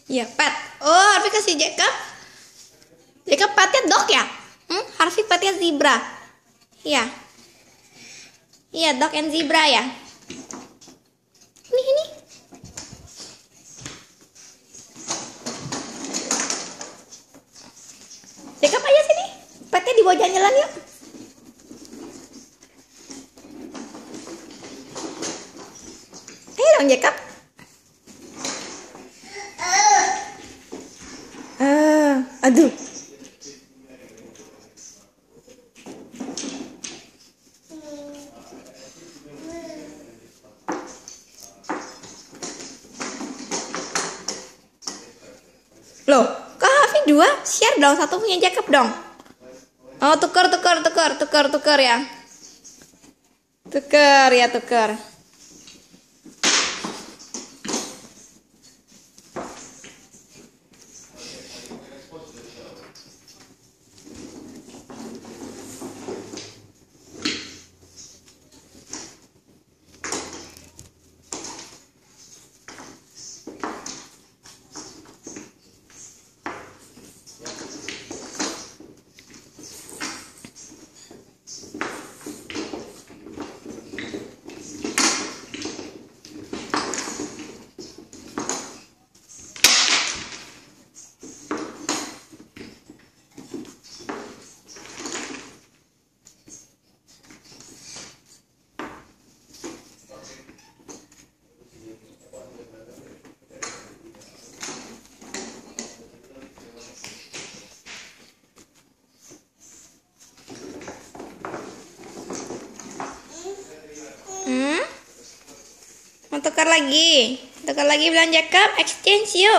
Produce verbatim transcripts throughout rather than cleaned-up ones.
Iya, pet. Oh, Harvey kasih Jacob. Jacob petnya dog ya? Hmm, Harvey petnya zebra. Iya. Iya, dog and zebra ya. Ini, ini. Jacob aja sini. Petnya dibawa jalan-jalan yuk. Ayo dong Jacob. Ah, aduh. Loh, kok Harvey dua? Share dong, satu punya Jacob dong. Oh, tuker, tuker, tuker, tuker, tuker ya. Tuker ya, tuker. Hmm? Mau tukar lagi? Tukar lagi bilang Jacob, exchange yuk.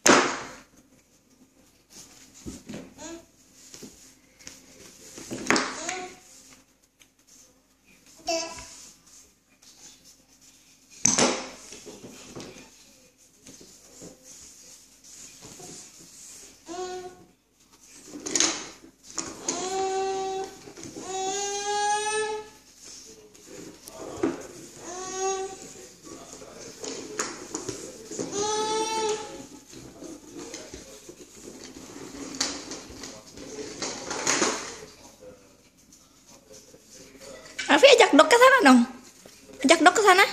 Harvey ajak dok ke sana dong. Ajak dok ke sana.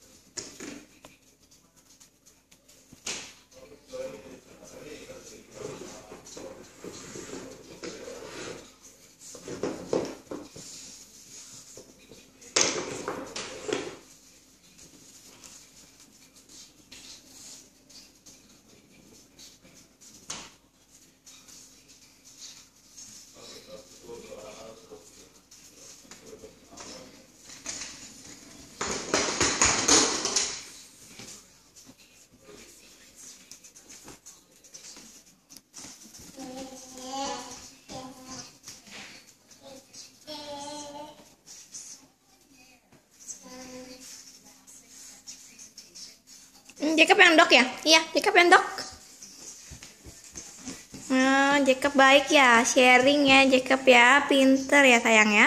Hmm, Jacob yang dok ya? Iya, Jacob yang dok. Nah, Jacob baik ya, sharing ya Jacob ya, pinter ya sayang ya.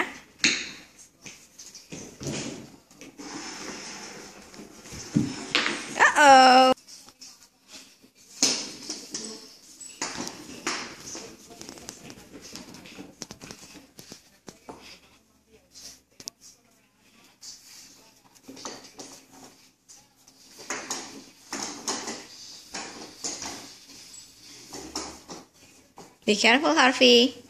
Uh-oh. Be careful, Harvey.